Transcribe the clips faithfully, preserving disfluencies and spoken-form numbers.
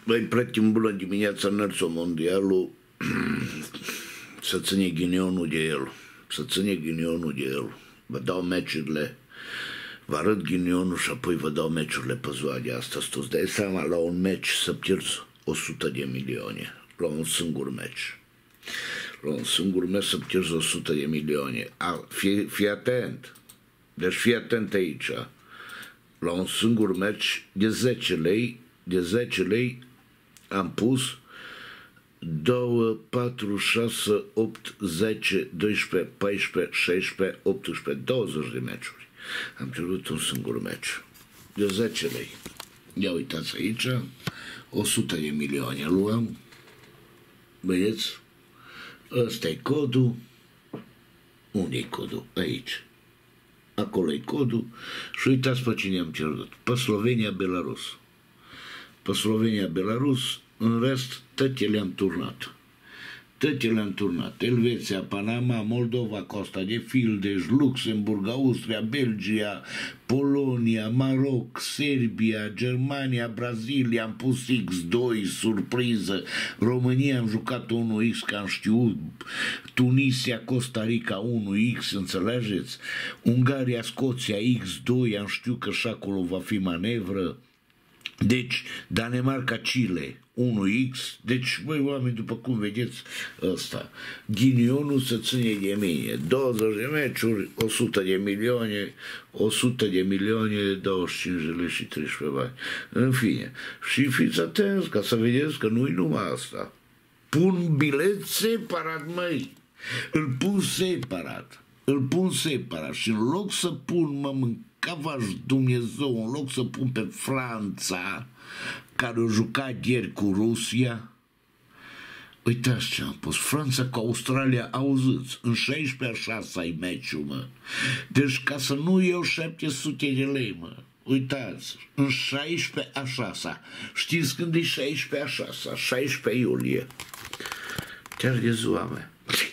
Băi, prieteni, bună dimineața, înălțul mondialul, să ține ghinionul de el, să ține ghinionul de el. Vă dau meciurile, vă arăt ghinionul și apoi vă dau meciurile pe ziua de astăzi. Tu îți dai seama, la un meci să pierzi o sută de milioane, la un singur meci. La un singur meci să pierzi o sută de milioane. Fii, fii atent, deci fii atent aici. La un singur meci de zece lei, de zece lei am pus doi, patru, șase, opt, zece, doisprezece, paisprezece, șaisprezece, optsprezece, douăzeci de meciuri. Am cerut un singur meci de zece lei. Ia uitați aici, o sută de milioane luăm. Vedeți? Ăsta e codul. Unde e codul? Aici. Acolo e codul. Și uitați pe cine am cerut. Pe Slovenia-Belarus. Pe Slovenia-Belarus, în rest, toate le-am turnat. Toate le-am turnat. Elveția, Panama, Moldova, Costa de Fildeș, Luxemburg, Austria, Belgia, Polonia, Maroc, Serbia, Germania, Brazilia, am pus X doi, surpriză. România am jucat unu X, că am știut. Tunisia, Costa Rica, unu X, înțelegeți? Ungaria, Scoția, X doi, am știut că și acolo va fi manevră. Deci, Danemarca, Chile, unu X, deci, băi, oameni, după cum vedeți, ăsta, ghinionul se ține de mine, douăzeci de meciuri, o sută de milioane, o sută de milioane, douăzeci și cinci de lei și treisprezece bani, în fine, și fiți atenți, ca să vedeți că nu-i numai asta, pun bilet separat, măi, îl pun separat, îl pun separat și în loc să pun, mă mânc, Cavaș Dumnezeu, în loc să pun pe Franța, care a jucat ieri cu Rusia, uitați ce am pus, Franța cu Australia, auziți, în șaisprezece a șase ai meciul, mă. Deci ca să nu iau șapte sute de lei, mă, uitați, în șaisprezece a șase, știți când e șaisprezece a șase? șaisprezece iulie, chiar de ziua mea.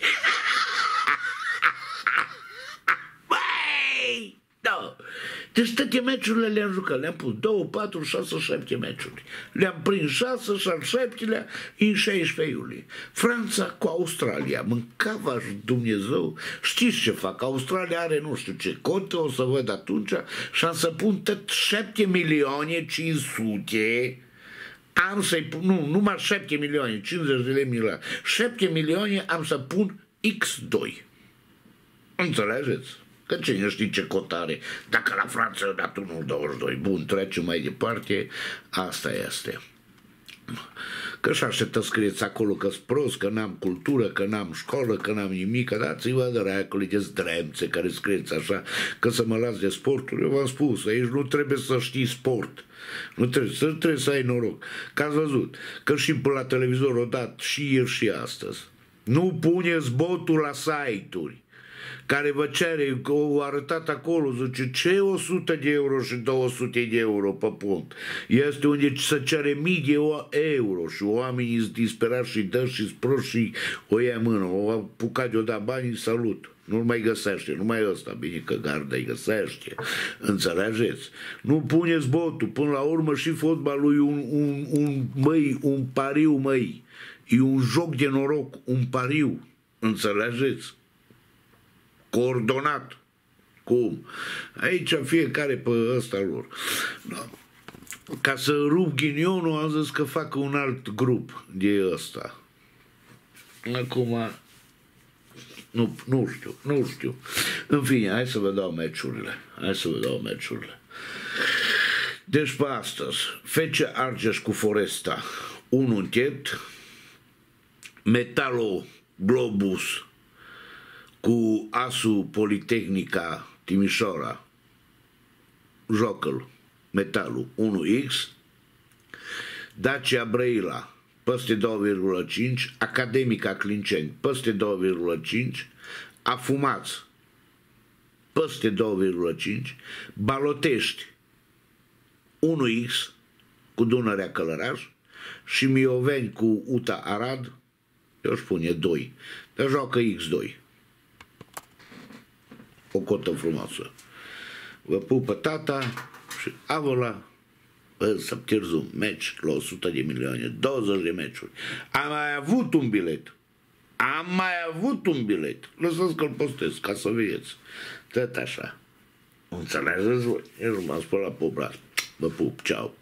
Deci toate meciurile le-am jucat, le-am pus două, patru, șase, șapte meciuri. Le-am prins șase și al șaptelea în șaisprezece iulie. Franța cu Australia, mâncava Dumnezeu, știți ce fac? Australia are nu știu ce cote, o să văd atunci și am să pun tot șapte milioane cinci sute. Am să-i pun, nu, numai șapte milioane, cincizeci de lei milioane. șapte milioane am să pun X doi. Înțelegeți? Că cine știe ce cotare, dacă la Franța a dat unu virgulă douăzeci și doi. Bun, trecem mai departe, asta este. Că și așteptă scrieți acolo că-s prost, că n-am cultură, că n-am școală, că n-am nimic, că dați-vă draicului de zdremțe care scrieți așa, că să mă las de sporturi. Eu v-am spus, aici nu trebuie să știi sport, nu trebuie, să, trebuie să ai noroc. Că ați văzut, că și până la televizor o dat și ieri și astăzi. Nu puneți botul la site-uri care vă cere, că o arătat acolo, zice, ce o sută de euro și două sute de euro pe punct? Este unde se cere mii de euro și oamenii sunt disperați și dă și spro și o ia mână, o apucat de-o da banii, salut. Nu-l mai găsește, numai ăsta, bine că garda îi găsește, înțelegeți? Nu puneți botul, până la urmă și fotbalul e un, un, un, măi, un pariu, măi, e un joc de noroc, un pariu, înțelegeți? Coordonat. Cum? Aici fiecare pe ăsta lor. Da. Ca să rup ghinionul, am zis că fac un alt grup de ăsta. Acum, nu, nu știu, nu știu. În fine, hai să vă dau meciurile. Hai să vă dau meciurile. Deci pe astăzi, F C Argeș cu Foresta, unu închet, Metalo Globus cu Asu Politehnica Timișoara, jocă-l, Metalul, unu X, Dacia Brăila, peste doi virgulă cinci, Academica Clinceni, peste doi virgulă cinci, Afumați, peste doi virgulă cinci, Balotești, unu X, cu Dunărea Călăraș, și Mioveni cu Uta Arad, eu își pune doi, dar joacă X doi. O cotă frumoasă. Vă pupă tata și avola Bă, să pierzi un meci la o sută de milioane, douăzeci de meciuri. Am mai avut un bilet. Am mai avut un bilet. Lăsați că-l postez, ca să vedeți. Tot așa. Înțelegeți voi? Eu m-am spălat pe obraz. Vă pup, ceau.